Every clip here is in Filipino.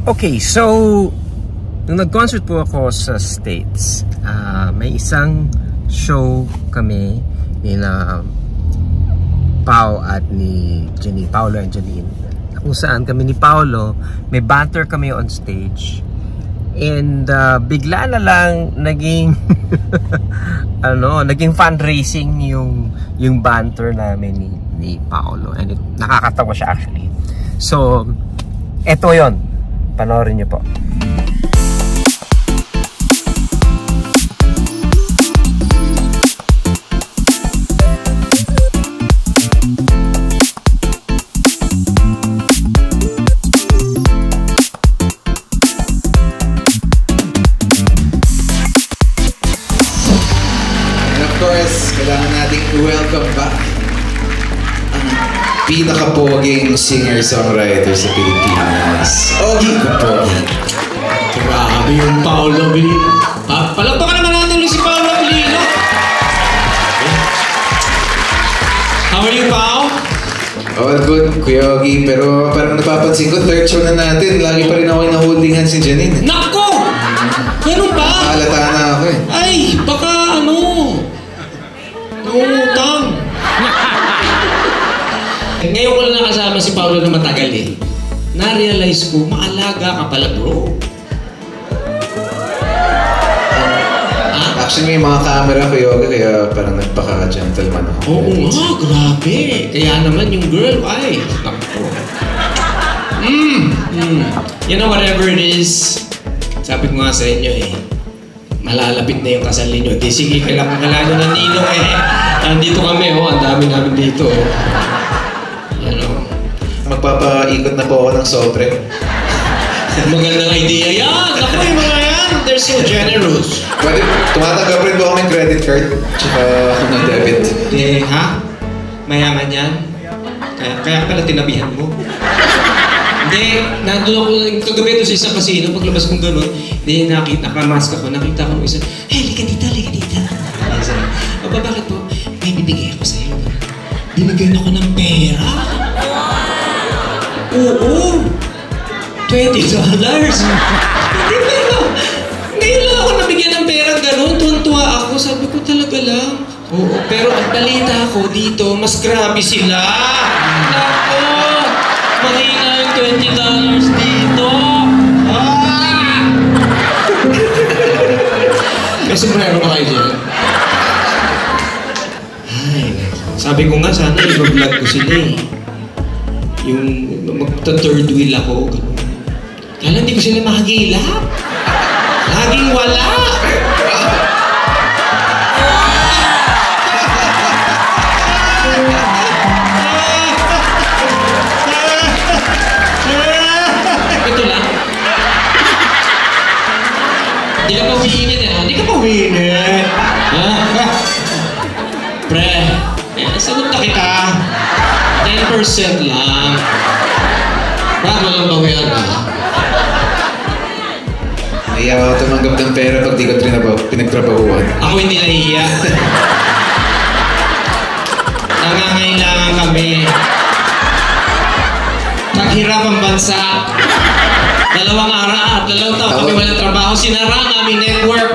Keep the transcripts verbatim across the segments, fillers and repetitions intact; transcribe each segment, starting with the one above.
Okay, so nung nag-concert po ako sa States, uh, may isang show kami ni na Pao at ni Jenny, Paolo and Janine, kung saan kami ni Paolo, may banter kami on stage. And uh, bigla na lang naging ano, naging fundraising yung yung banter namin ni, ni Paolo, and it, nakakatawa siya actually. So eto yon, panoorin niyo po. Kailangan nating welcome back ang pinaka-poging singer-songwriter sa Pilipinas, Ogie Kapogi. Grabe yung Paolo Abilino. Ah, palagpakan naman natin ulit si Paolo Abilino. How are you, Pao? All good, Kuya Ogie. Pero parang napapansin ko, third show na natin. Lagi pa rin ako na-holdingan si Janine. Nako! Ganun ba? Nakalata na ako eh. Ay, baka ano... utang. Ngayon ko lang nakasama si Paolo na matagal eh. Na-realize ko, maalaga ka pala, bro. Ah? Actually, may mga camera ko yoga, kaya parang nagpaka-gentleman ako. Oo nga, grabe. Kaya naman yung girl, ay, nakpo. Mm, mm. You know, whatever it is, sabi ko nga sa inyo eh, malalapit na yung kasal ninyo. Di sige, kailangan kailangan nyo ng ninong eh. Nandito kami, oh. Ang dami namin dito. Yan, oh. Magpapaikot na po ako ng sobre. Magandang idea yan. Ako yung mga yan. They're so generous. Pwede, tumatanggap rin po kami credit card. Tsaka ng debit. Eh, ha? Mayaman yan? Kaya, kaya pala tinabihan mo. Hindi, nandun ako kagabi ito sa isang kasino, paglabas kong gano'n, hindi nakita, nakamask ako, nakita ko ng isa, hey, lika dito, lika dito. Aba, bakit po? May bibigay ako sa'yo. Binigyan ako ng pera. Oo. twenty dollars. Hindi, pero, ngayon lang ako nabigyan ng pera gano'n, tuwan-tuwa ako, sabi ko talaga lang. Oo, pero ang balita ko dito, mas grabe sila. Nako, mahina yung twenty dollars dito. Ah! Kasi meron ba kayo dyan? Ay, sabi ko nga sana i-vlog ko sila eh. Yung magta-third wheel ako. Kala hindi ko sila makagila. Laging wala. Ito lang. Hindi ka pa umiinit eh. Hindi ka pa umiinit. Ha? Pre, eh, sagot na kita. ten percent lang. Bago lang bawayan na. Nahiya ako tumanggap ng pera pag di ko pinagtrabahuan. Ako hindi nahiya. Nangangailangan kami. Naghirap ang bansa. Dalawang araw at dalawang taon kami walang trabaho. Sinara ang aming network.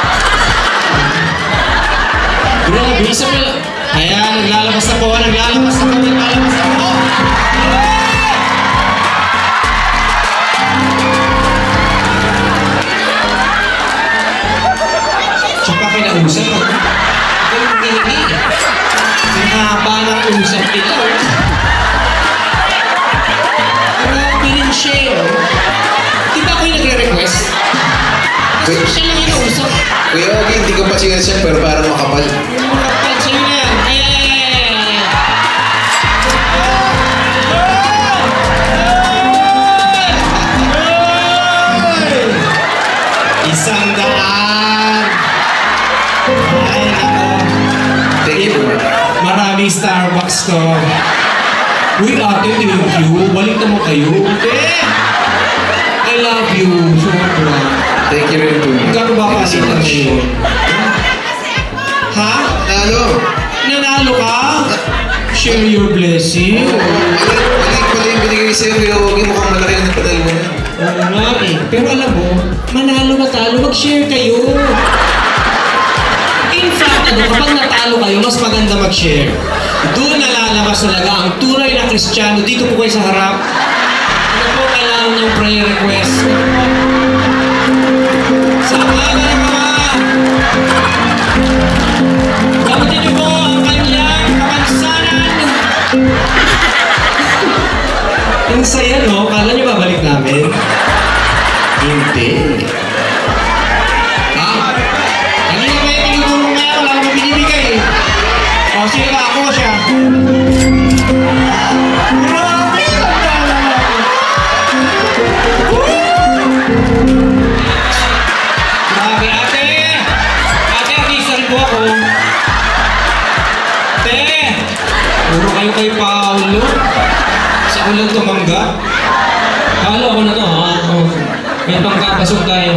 Grabe, isa pa lang. Ayan, naglalabas na po. Naglalabas na po. Naglalabas na po. Tsaka kinausap. Ganun ganun eh. Sinahaba ng usap nila. Grabe rin siya. Di ba ako yung nagre-request? Kasi siya lang yung usap. Kuya Ogie, hindi ko pa sinasyan pero parang makapal. Makapal sa'yo na yan. Ay, ay, ay, ay, ay. Isang daan. Ay, ako. Thank you. Maraming Starbucks to. Uy, ate, thank you. Balik naman kayo. Hindi. I love you. Sobra. Thank you rin po. Gano'n ba kasi na ngayon? Ha? Nanalo. Nanalo ka? Share your blessing. Oo. Mali, mali, mali yung binigay sa'yo. Kuya Ogie, mukhang malaki ang panalo mo na. Oo nga eh. Pero alam mo, manalo matalo, mag-share kayo. In fact, ano, kapag natalo kayo, mas maganda mag-share. Doon nalalabas talaga ang tunay na Kristiyano. Dito po kayo sa harap. Ano po kailangan ng prayer request? Sa pangalan ng Ama. Gamitin niyo po ang kanyang kapansanan. Ang saya, no? Kala niyo babalik namin? Hindi. Ah, kanina ba yung tinutulong na wala naman binibigay eh. O, sino ba ako siya? Grabe! Grabe, ate! Ate, artista rin po ako. Ate! Puro kayo kay Paolo. Sa ulang tumangga. Paolo, ako na to, ha? Oh. May pangkapasok tayo.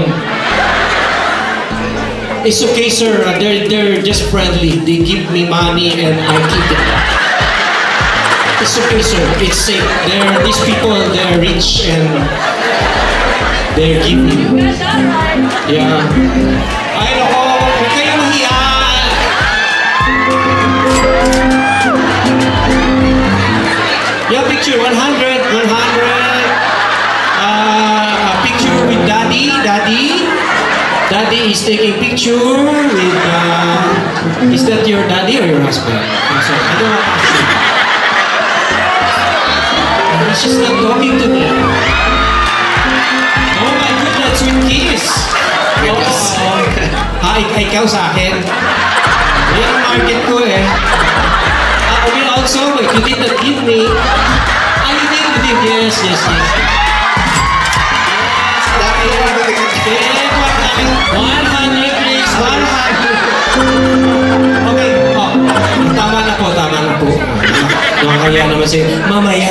It's okay, sir. They're, they're just friendly. They give me money and I keep it. It's okay, sir. It's safe. They're, these people, they're rich and they're giving. Yeah. Ay, nako. Huwag kayo mahiya. Yeah, picture. one hundred. one hundred. Uh, a picture with daddy. Daddy. Daddy is taking picture with, uh, is that your daddy or your husband? I'm sorry, I don't want to see. He's just not talking to me. Oh my goodness, sweet kiss. Oh, oh. Ha, ik ikaw sa akin. Yan ang market ko eh. Ah, we also, wait, you did not give me. Ah, you did, you did, yes, yes, yes. one hundred please, one hundred. Okay, oh, tama na po, tama na po. Nakakaya naman siya, mamaya.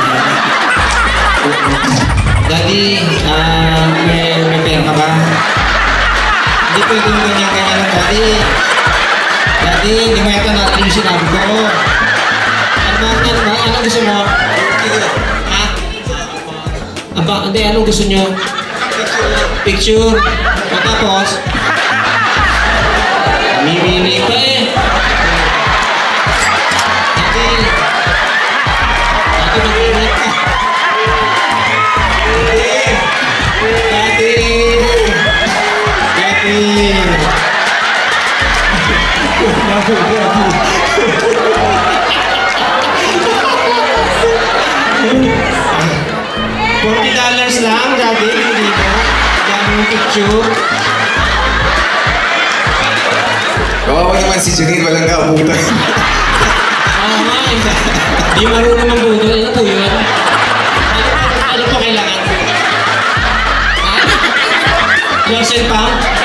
Daddy, ah, may, may pera ka ba? Hindi pwede mo ganyan-ganyan ng daddy. Daddy, hindi mo yata natin yung sinabi ko. Ano ba, ano ba, anong gusto mo? Ha? Aba, hindi, anong gusto nyo? Picture. O tapos, mimili pa eh. Ate, ate mag-ingat ka. Ate, ate, forty dollars lang, daddy, hindi ko. Daming picture. Kawawa naman si Janine, walang kaabutan. Oo nga, hindi marunong magbuto. Ano po yun? Ano, ano po kailangan? Ha? Yourself pa?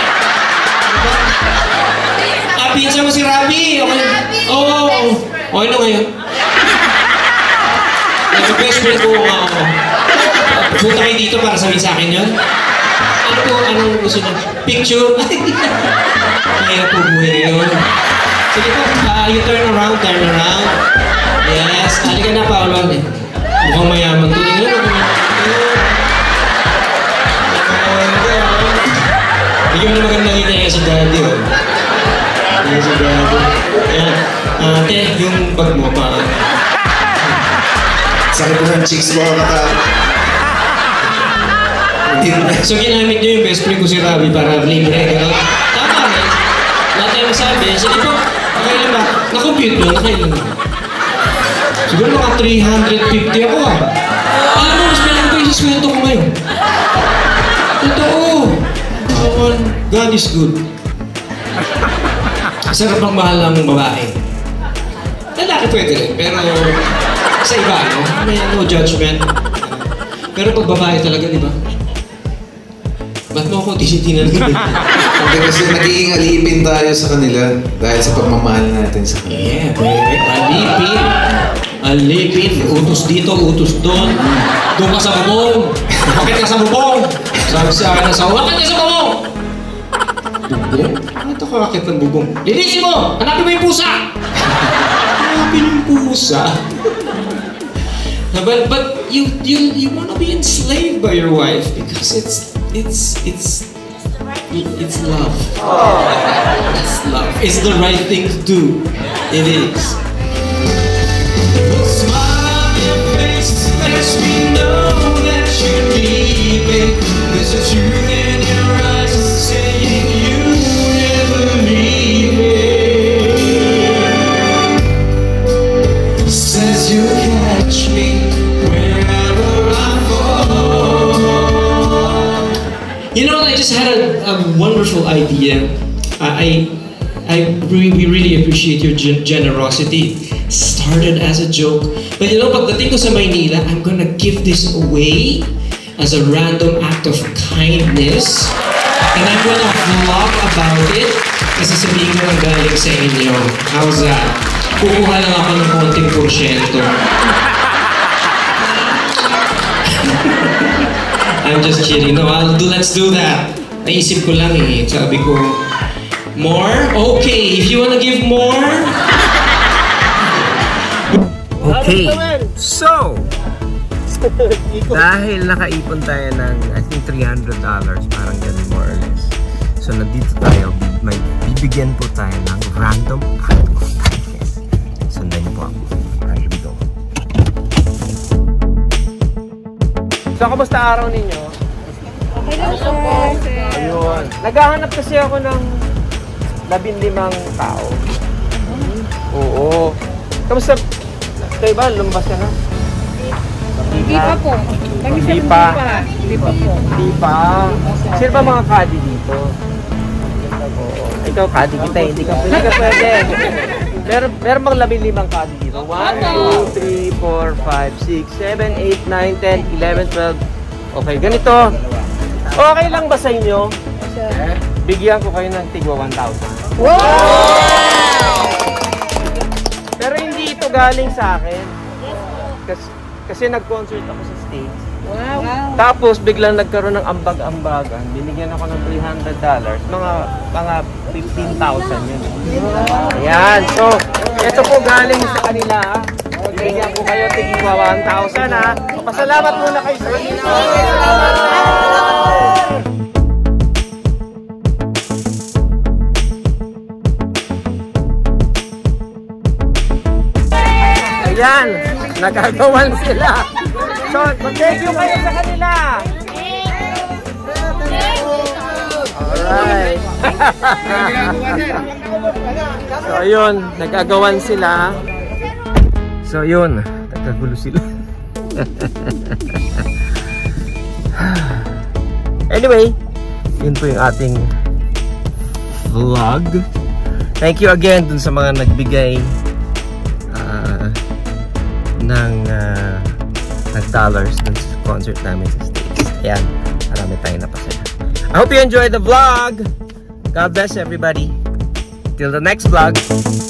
Ah, pinsa mo si Rabi. Okay. Oo. Oh, oh. Okay na ngayon. Nag-best friend ko nga ako. Punta kayo dito para sabihin sa akin yun. Ano po, anong gusto niyo? Picture? Mahirap po buhay yun. Sige po, uh, you turn around, turn around. Yes, halika na Paolo. Mukhang mayaman to. Bigyan mo na magandang ina si daddy, oh. Ayan si daddy. Ayan. Ate, yung bag mo pa. Sakit po ng chicks mo, kata. So ginamit niyo yung best friend ko si Rabi para libre, gano'n? Tama rin. Lahat tayo masabi. Sige po, nakailan ba? Na-compute mo, nakailan ba? Siguro mga three hundred fifty ako ah. Alam mo, mas meron ko yung sweldo ko ngayon. Totoo. Oh, God is good. Sarap ang mahal ng babae. Lalaki pwede rin, pero sa iba, no? May no judgment. Pero pag babae talaga, di ba? Ba't mo ako tisitingnan nila? Hindi kasi nagiging alipin tayo sa kanila dahil sa pagmamahal natin sa kanila. Yeah, baby. Alipin. Alipin. Utos dito, utos doon. Doon ka sa bubong. Bakit ka sa bubong? Sabi sa akin na sa bakit ka sa bubong? Bubong? Ano ito kakakit ng bubong? Linisin mo! Hanapin mo yung pusa! Hanapin yung pusa? But but, but you you you want to be enslaved by your wife because it's it's it's it's love. It's love. It's the right thing to do. It is. Smile on your face lets me know that you need me. There's a truth in your eyes saying you never leave me. Says you'll catch me wherever I fall. You know, I just had a, a wonderful idea. I, I, I really, really appreciate your gen generosity. Started as a joke, but you know, pagdating ko sa Maynila, I'm gonna give this away as a random act of kindness, and I'm gonna vlog about it. Kasi sabihin ko na galing sa inyo. How's that? Kukuha lang ako ng konting porsyento. I'm just kidding. No, I'll do, let's do that. Naisip ko lang eh. Sabi ko, more? Okay, if you wanna give more. Okay, so dahil nakaipon tayo ng I think three hundred dollars, parang ganun more or less. So nandito tayo, may bibigyan po tayo ng random act of kindness. Sundan niyo po ako. Alright, here we go. So, kamusta araw ninyo? Okay lang sir. Ayun. Naghahanap kasi ako ng labing limang tao. Oo. Kamusta? Kayo ba? Lumabas ka na? Hindi pa po. Hindi pa. Hindi pa po. Hindi pa. Sino ba mga kadi dito? Oo. Ikaw kadi kita, hindi ka pwede. Hindi ka pwede. Meron, meron bang labing limang kadi dito? one, two, three, four, five, six, seven, eight, nine, ten, eleven, twelve. Okay, ganito. Okay lang ba sa inyo? Bigyan ko kayo ng tigwa one thousand. Wow! Pero hindi ito galing sa akin. Kasi, kasi nag-concert ako sa States. Wow! Tapos biglang nagkaroon ng ambag-ambagan. Binigyan ako ng three hundred dollars. Mga, mga fifteen thousand yun. Ayan. So, ito po galing sa kanila. Bigyan ko kayo tigwa one thousand ha. Pasalamat muna kayo sa kanila. Ayan, nagagawan sila. So, mag-thank you kayo sa kanila. Alright. So, ayun, nagagawan sila. So, ayun, nagkagulo sila. Anyway, yun po yung ating vlog. Thank you again dun sa mga nagbigay ng uh, ng dollars dun sa concert namin sa States. Ayan, marami tayong napasaya. I hope you enjoyed the vlog. God bless everybody. Till the next vlog.